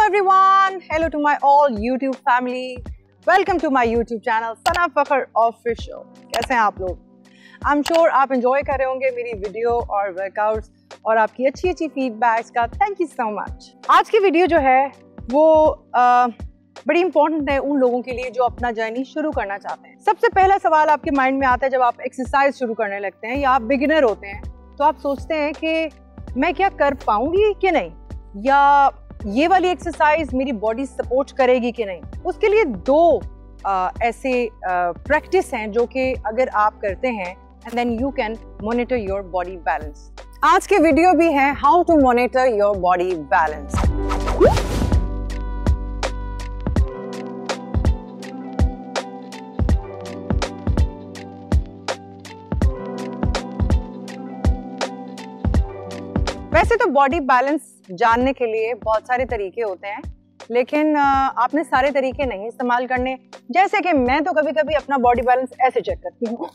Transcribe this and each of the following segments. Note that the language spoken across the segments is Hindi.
everyone, hello to my all YouTube family. Welcome to my YouTube channel Sana Fakhar official. कैसे हैं आप लोग? आई एम श्योर आप enjoy कर रहे होंगे मेरी वीडियो और वर्कआउट्स और आपकी अच्छी फीडबैक्स का। Thank you so much. आज की वीडियो जो है वो बड़ी इंपॉर्टेंट है उन लोगों के लिए जो अपना जर्नी शुरू करना चाहते हैं। सबसे पहला सवाल आपके माइंड में आता है जब आप एक्सरसाइज शुरू करने लगते हैं या आप बिगिनर होते हैं, तो आप सोचते हैं कि मैं क्या कर पाऊंगी कि नहीं, या ये वाली एक्सरसाइज मेरी बॉडी सपोर्ट करेगी कि नहीं। उसके लिए दो ऐसे प्रैक्टिस हैं जो कि अगर आप करते हैं and then you can monitor your body balance. आज के वीडियो भी है how to monitor your body balance. वैसे तो बॉडी बैलेंस जानने के लिए बहुत सारे तरीके होते हैं, लेकिन आपने सारे तरीके नहीं इस्तेमाल करने। जैसे कि मैं तो कभी कभी अपना बॉडी बैलेंस ऐसे चेक करती हूँ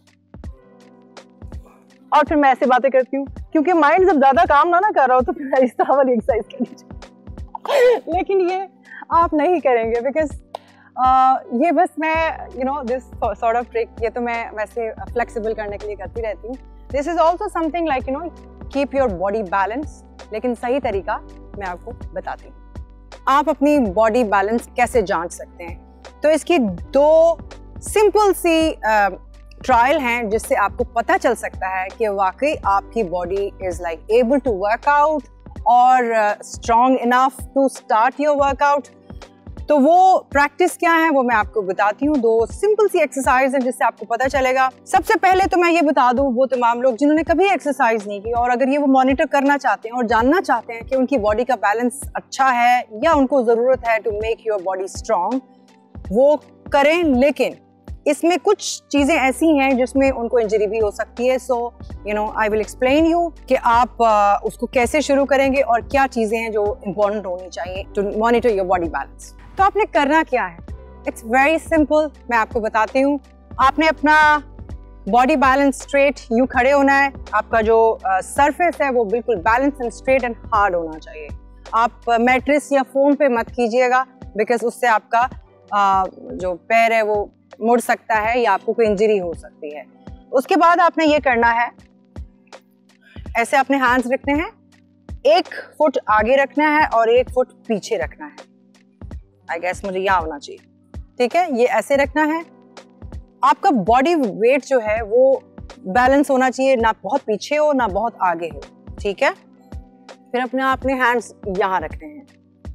और फिर मैं ऐसे बातें करती हूँ, क्योंकि माइंड जब ज्यादा काम ना कर रहा हो तो फिर इस तरह वाली एक्सरसाइज करनी चाहिए। लेकिन ये आप नहीं करेंगे बिकॉज ये बस मैं दिस सॉर्ट ऑफ ट्रिक, ये तो मैं वैसे फ्लेक्सिबल करने के लिए करती रहती हूँ। This is also something like keep your body balance, लेकिन सही तरीका मैं आपको बताती हूँ। आप अपनी बॉडी बैलेंस कैसे जांच सकते हैं, तो इसकी दो सिंपल सी ट्रायल हैं जिससे आपको पता चल सकता है कि वाकई आपकी body is like able to work out और strong enough to start your workout. तो वो प्रैक्टिस क्या है वो मैं आपको बताती हूँ। दो सिंपल सी एक्सरसाइज है जिससे आपको पता चलेगा। सबसे पहले तो मैं ये बता दूँ वो तमाम लोग जिन्होंने कभी एक्सरसाइज नहीं की और अगर ये वो मॉनिटर करना चाहते हैं और जानना चाहते हैं कि उनकी बॉडी का बैलेंस अच्छा है या उनको ज़रूरत है to make your body strong, वो करें। लेकिन इसमें कुछ चीज़ें ऐसी हैं जिसमें उनको इंजरी भी हो सकती है। So I will explain you कि आप उसको कैसे शुरू करेंगे और क्या चीज़ें हैं जो इम्पोर्टेंट होनी चाहिए to monitor your body balance. तो आपने करना क्या है, इट्स वेरी सिंपल, मैं आपको बताती हूँ। आपने अपना बॉडी बैलेंस स्ट्रेट यूँ खड़े होना है। आपका जो सरफेस है वो बिल्कुल balance and straight and hard होना चाहिए। आप मैट्रेस या फोम पे मत कीजिएगा बिकॉज उससे आपका जो पैर है वो मुड़ सकता है या आपको कोई इंजरी हो सकती है। उसके बाद आपने ये करना है, ऐसे अपने हैंड्स रखने हैं, एक फुट आगे रखना है और एक फुट पीछे रखना है। आई गेस मुझे यहाँ होना चाहिए, ठीक है। ये ऐसे रखना है। आपका बॉडी वेट जो है वो बैलेंस होना चाहिए, ना बहुत पीछे हो ना बहुत आगे हो, ठीक है। फिर अपने हैंड्स यहाँ रखने हैं,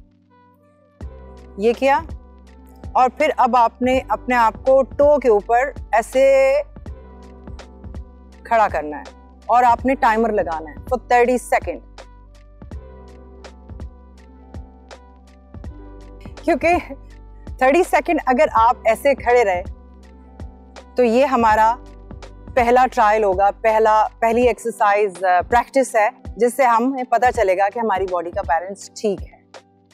ये किया। और फिर अब आपने अपने आप को टो के ऊपर ऐसे खड़ा करना है और आपने टाइमर लगाना है फॉर 30 सेकेंड, क्योंकि 30 सेकेंड अगर आप ऐसे खड़े रहे तो ये हमारा पहला ट्रायल होगा, पहली एक्सरसाइज प्रैक्टिस है जिससे हमें पता चलेगा कि हमारी बॉडी का बैलेंस ठीक है।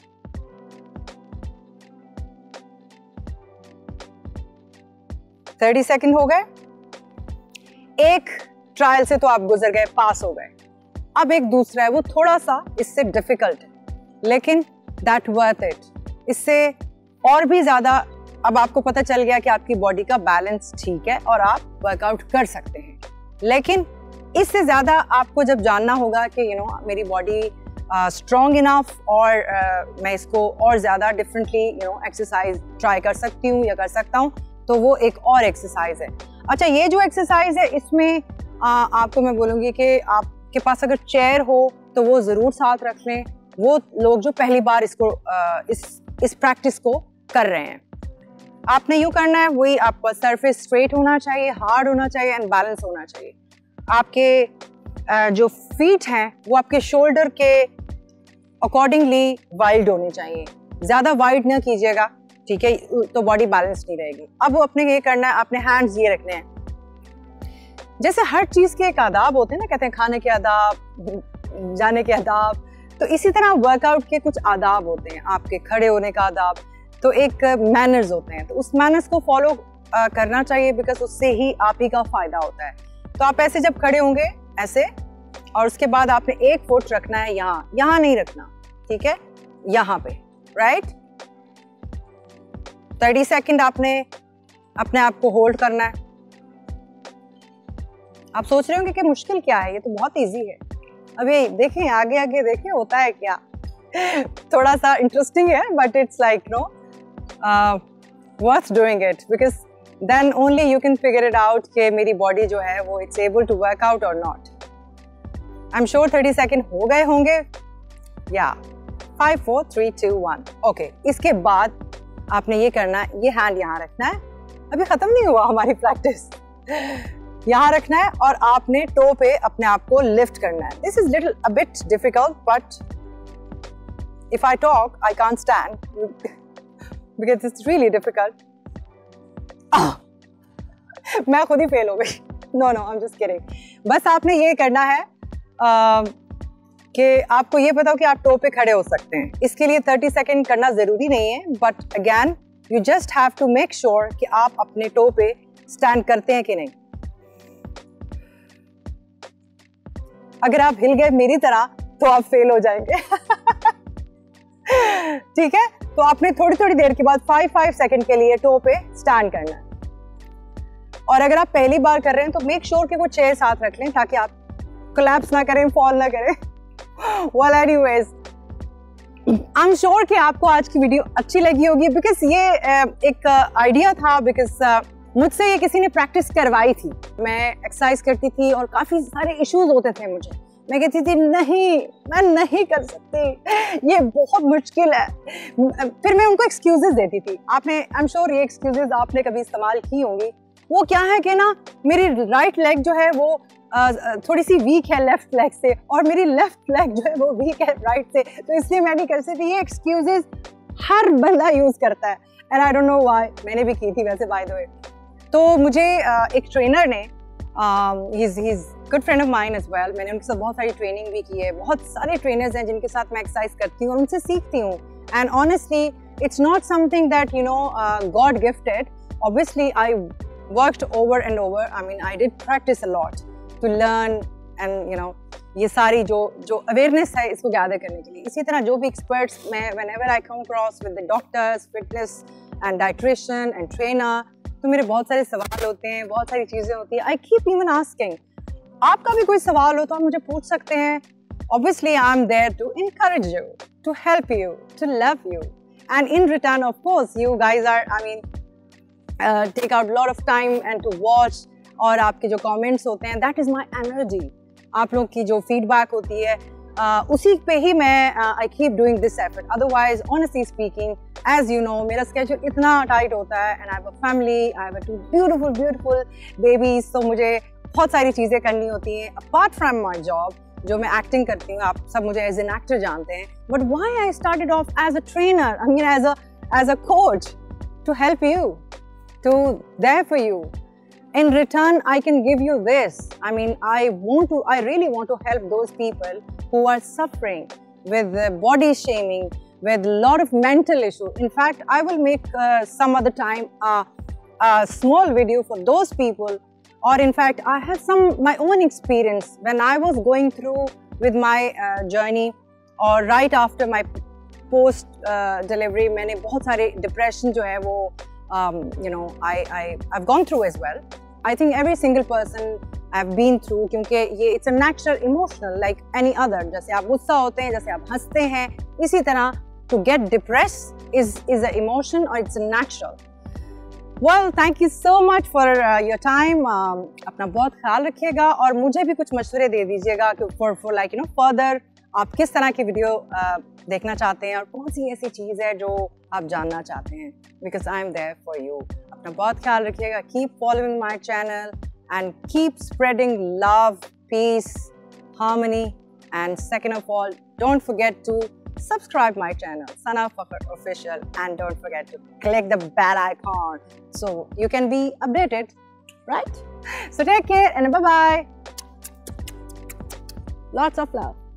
तो 30 सेकेंड हो गए। एक ट्रायल से तो आप गुजर गए, पास हो गए। अब एक दूसरा है, वो थोड़ा सा इससे डिफिकल्ट है, लेकिन दैट वर्थ इट। इससे और भी ज्यादा अब आपको पता चल गया कि आपकी बॉडी का बैलेंस ठीक है और आप वर्कआउट कर सकते हैं। लेकिन इससे ज्यादा आपको जब जानना होगा कि मेरी बॉडी स्ट्रॉन्ग इनफ और मैं इसको और ज्यादा डिफरेंटली एक्सरसाइज ट्राई कर सकती हूँ या कर सकता हूँ, तो वो एक और एक्सरसाइज है। अच्छा, ये जो एक्सरसाइज है इसमें आपको मैं बोलूँगी कि आपके पास अगर चेयर हो तो वो ज़रूर साथ रख लें, वो लोग जो पहली बार इसको इस प्रैक्टिस को कर रहे हैं। आपने यूँ करना है, वही आपका सरफेस स्ट्रेट होना चाहिए, हार्ड होना चाहिए एंड बैलेंस होना चाहिए। आपके जो फीट हैं वो आपके शोल्डर के अकॉर्डिंगली वाइड होने चाहिए, ज़्यादा वाइड ना कीजिएगा, ठीक है, तो बॉडी बैलेंस नहीं रहेगी। अब वो अपने ये करना है, अपने हैंड्स ये रखने हैं। जैसे हर चीज़ के एक आदाब होते हैं ना, कहते हैं खाने के आदाब, जाने के आदाब, तो इसी तरह वर्कआउट के कुछ आदाब होते हैं, आपके खड़े होने का आदाब, तो एक मैनर्स होते हैं। तो उस मैनर्स को फॉलो करना चाहिए बिकॉज उससे ही आप ही का फायदा होता है। तो आप ऐसे जब खड़े होंगे ऐसे, और उसके बाद आपने एक फुट रखना है यहाँ नहीं रखना, ठीक है, यहाँ पे राइट? 30 सेकंड आपने अपने आप को होल्ड करना है। आप सोच रहे होंगे कि मुश्किल क्या है, ये तो बहुत इजी है। अभी देखें, आगे आगे देखें होता है क्या। थोड़ा सा इंटरेस्टिंग है, but it's like no worth doing it, because then only you can figure it out कि मेरी बॉडी जो है वो it's able to work out और not. I am sure 30 second हो गए होंगे। या 5 4 3 2 1 ओके। इसके बाद आपने ये करना है, ये हैंड यहाँ रखना है। अभी खत्म नहीं हुआ हमारी प्रैक्टिस। यहाँ रखना है और आपने टो पे अपने आप को लिफ्ट करना है। This is little a bit difficult, but if I talk I can't stand because it's really difficult. मैं खुद ही फेल हो गई। No no, I am just kidding. बस आपने ये करना है कि आपको ये पता हो कि आप टो पे खड़े हो सकते हैं। इसके लिए 30 सेकेंड करना जरूरी नहीं है, but again you just have to make sure कि आप अपने टो पे स्टैंड करते हैं कि नहीं। अगर आप हिल गए मेरी तरह तो आप फेल हो जाएंगे। ठीक है, तो आपने थोड़ी थोड़ी देर के बाद 5 सेकंड के लिए टो पे स्टैंड करना है। और अगर आप पहली बार कर रहे हैं तो मेक श्योर कि वो चेयर साथ रख लें ताकि आप कोलैप्स ना करें, फॉल ना करें। Well, anyways, I'm sure कि आपको आज की वीडियो अच्छी लगी होगी, बिकॉज ये एक आइडिया था, बिकॉज मुझसे ये किसी ने प्रैक्टिस करवाई थी। मैं एक्सरसाइज करती थी और काफी सारे इश्यूज होते थे मुझे। मैं कहती थी नहीं, मैं नहीं कर सकती, ये बहुत मुश्किल है। फिर मैं उनको एक्सक्यूजेस देती थी। आपने, आई एम श्योर ये एक्सक्यूजेस आपने कभी इस्तेमाल की होंगी। वो क्या है कि ना, मेरी राइट लेग जो है वो थोड़ी सी वीक है लेफ्ट लेग से, और मेरी लेफ्ट लेग जो है वो वीक है राइट से, तो इसलिए मैं नहीं कर सकती। ये एक्सक्यूजेस हर बंदा यूज करता है, and I don't know why. मैंने भी की थी वैसे, बाय द वे। तो मुझे एक ट्रेनर ने, he is good friend of mine as well, मैंने उनके साथ बहुत सारी ट्रेनिंग भी की है। बहुत सारे ट्रेनर्स हैं जिनके साथ मैं एक्सरसाइज करती हूँ और उनसे सीखती हूँ। And honestly it's not something that you know god gifted. Obviously I worked over and over, I mean I did practice a lot to learn and you know ये सारी जो अवेयरनेस है इसको गैदर करने के लिए। इसी तरह जो भी एक्सपर्ट्स, मैं whenever I come across with the doctors, fitness and dietician and trainer, तो मेरे बहुत सारे सवाल होते हैं, बहुत सारी चीज़ें होती हैं। I keep even asking. आपका भी कोई सवाल हो तो आप मुझे पूछ सकते हैं। Obviously I am there to encourage you, to help you, to love you, and in return of course you guys are, I mean, take out a lot of time and to watch, और आपके जो कमेंट्स होते हैं, that is my energy। आप लोग की जो फीडबैक होती है उसी पे ही मैं I keep doing this effort. Otherwise honestly speaking, as you know, मेरा स्केड्यूल इतना टाइट होता है, and I have a family, I have 2 beautiful babies, तो मुझे बहुत सारी चीज़ें करनी होती हैं अपार्ट फ्रॉम माई जॉब। जो मैं एक्टिंग करती हूँ, आप सब मुझे एज एन एक्टर जानते हैं, but why I started off as a trainer, I mean as a coach, to help you, to there for you. In return, I can give you this. I mean, I really want to help those people who are suffering with body shaming, with a lot of mental issues. In fact, I will make some other time a small video for those people. Or in fact, I have my own experience when I was going through with my journey, or right after my post delivery, मैंने बहुत सारे depression जो है वो you know, I've gone through as well. I think every single person I've been through, क्योंकि ये it's a natural emotional like any other. जैसे आप गुस्सा होते हैं, जैसे आप हंसते हैं, इसी तरह to get depressed is an emotion, or it's a natural. Well, thank you so much for your time. अपना बहुत ख्याल रखिएगा और मुझे भी कुछ मशवरे दे दीजिएगा कि for like you know further आप किस तरह की वीडियो देखना चाहते हैं और कौन सी ऐसी चीज़ है जो आप जानना चाहते हैं, because I am there for you. अपना बहुत ख्याल रखिएगा. Keep following my channel and keep spreading love, peace, harmony, and second of all, don't forget to subscribe my channel, Sana Fakhr Official, and don't forget to click the bell icon so you can be updated, right? So take care and bye-bye. Lots of love.